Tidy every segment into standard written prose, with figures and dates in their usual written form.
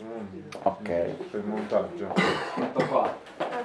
Ok. Per il montaggio. Tutto qua.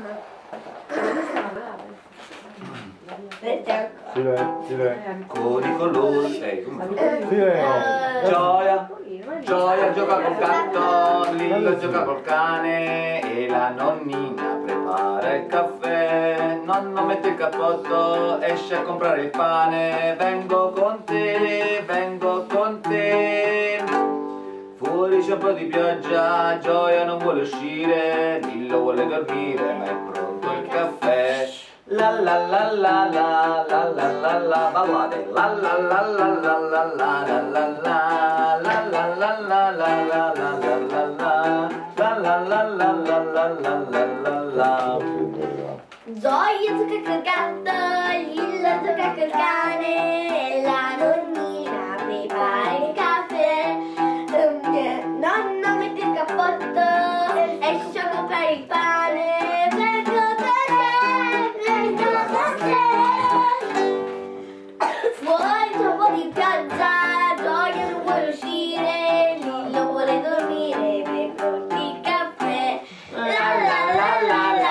Silenzio. Con i colori. Silenzio. Gioia. Gioia gioca col gatto, Lillo gioca col cane e la nonnina prepara il caffè. Nonno mette il cappotto, esce a comprare il pane. Vengo con te, vengo con te. Fuori c'è un po' di pioggia, Gioia non vuole uscire, Lillo vuole dormire, ma è pronto il caffè. La la la la la la la la la ballate. La la la la la la la la la la la la la la la la la la la la. Gioia gioca col gatto, Lillo gioca col cane e la nonnina prepara il caffè. Nonno mette il cappotto, esce a comprare il pane. Vengo con te, vengo con te. Fuori c'è un po' di pioggia, Gioia non vuole uscire, Lillo vuole dormire, vengo il caffè. La la la la la.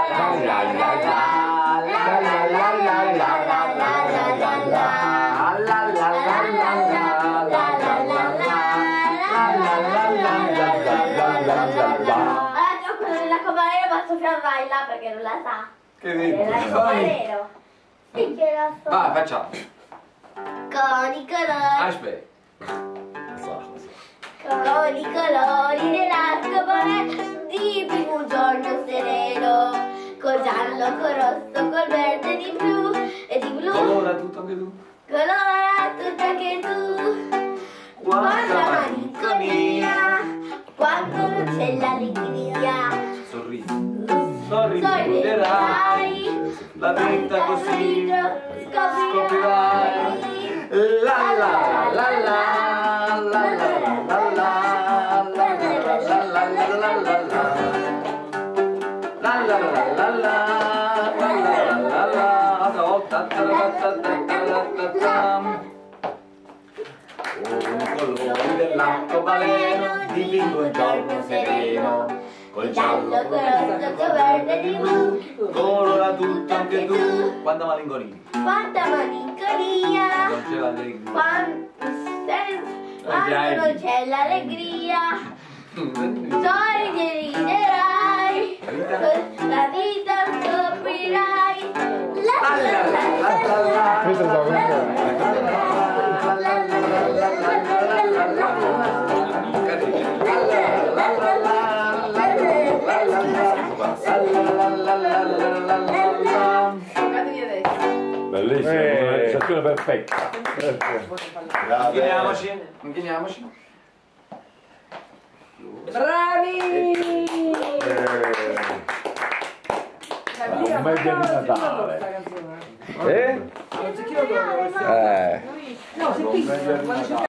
La campanella ma Sofia vai là perché non la sa. Che dici? La campanella. Sì che la so. Vai, facciamo. Con i colori. Aspetta. Con i colori dell'arcobaleno di un giorno sereno. Col giallo, col rosso, col verde di blu e di blu. Colora tutto anche tu. Colora tutto anche tu. Guarda malinconia, quando non c'è l'allegria. Sorridi. Sorriderai. La vita così scoprirai. La la la la la la la la la la la la. La la la la la la la la. Altra volta. Con colori dell'arcobaleno dipingo un giorno sereno. Col giallo, col rosso, col verde di blu. Colora tutto anche tu. Quanta malinconia. Quanta malinconia. Non c'è l'allegria. Quando non c'è l'allegria. Sorriderai. La vita scoprirai. La la la la Bellissimo, una realizzazione perfetta. Inchiniamoci. Bravi! Commedia di Natale. No, se chi lo Eh. No, se